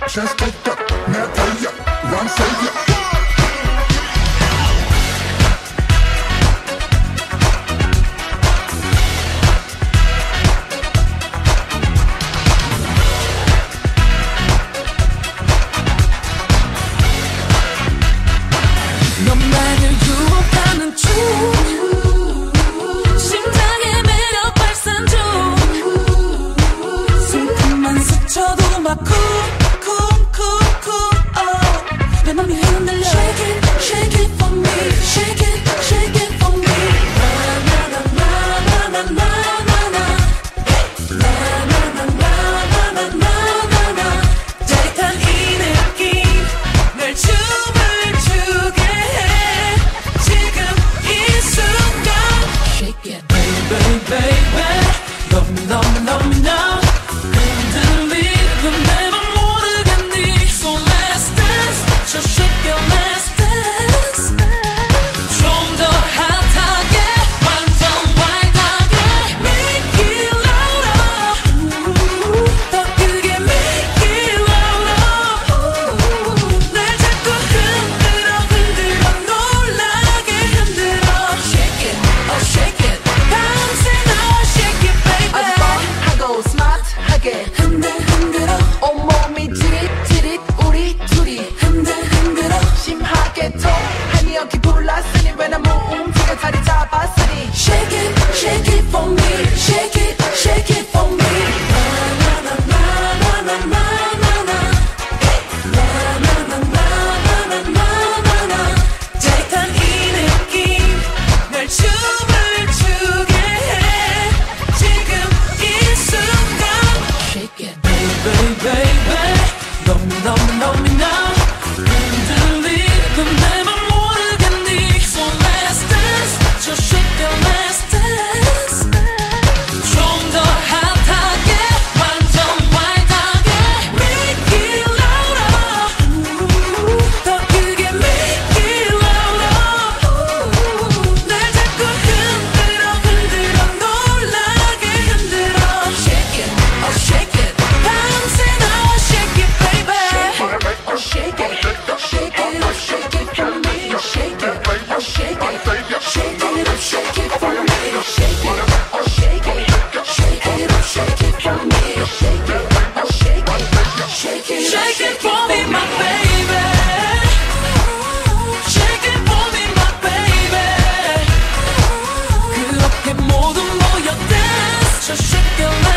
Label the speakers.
Speaker 1: Just take up, now tell ya, one savior.
Speaker 2: 너만을 유혹하는 중 심장의 매력 발산 중 숨만 스쳐도 막 내 맘이 흔들려 Shake it, shake it for me Shake it, shake it for me 나나나나나나나나 나나나나나나나나 짜릿한 이 느낌 날 춤을 추게 해 지금 이 순간 Shake it baby baby Love me love me love me now 흔들리는 내 맘 모르겠니 So let's dance So shake it let's dance 좀 더 핫하게 완전 와일드하게 Make it louder 더 크게 Make it louder 날 자꾸 흔들어 놀라게 흔들어 Shake it oh shake it 밤새 나와 shake it baby
Speaker 3: 하고 스마트하게
Speaker 2: 흔들어
Speaker 3: 온몸이 지릿지릿 우리 둘이
Speaker 2: 흔들어
Speaker 3: 심하게 통하니 어깨 불났으니 왜 나 움직여 자리 잡았으니
Speaker 2: Shake it for me Shake it for me 나나나나나나나나나나나나나나나 짜릿한 이 느낌 날 춤을 추게 해 지금 이 순간 Shake it baby baby Love me love me love me now 흔들리는 내 맘 모르겠니 So let's dance So shake it let's dance 좀 더 핫하게 완전 와일드하게 Make it louder 더 크게 Make it louder 날 자꾸 흔들어 놀라게 흔들어 Shake it oh shake it 밤새 나와 shake it baby
Speaker 3: Oh shake it Shake it oh shake it for me Shake it oh shake it Shake it oh shake it for me Shake it oh shake it Shake it oh shake it for me Shake it oh shake it Shake it
Speaker 2: Shake it for me my baby Shake it for me my baby 그렇게 모두 모여 dance So shake it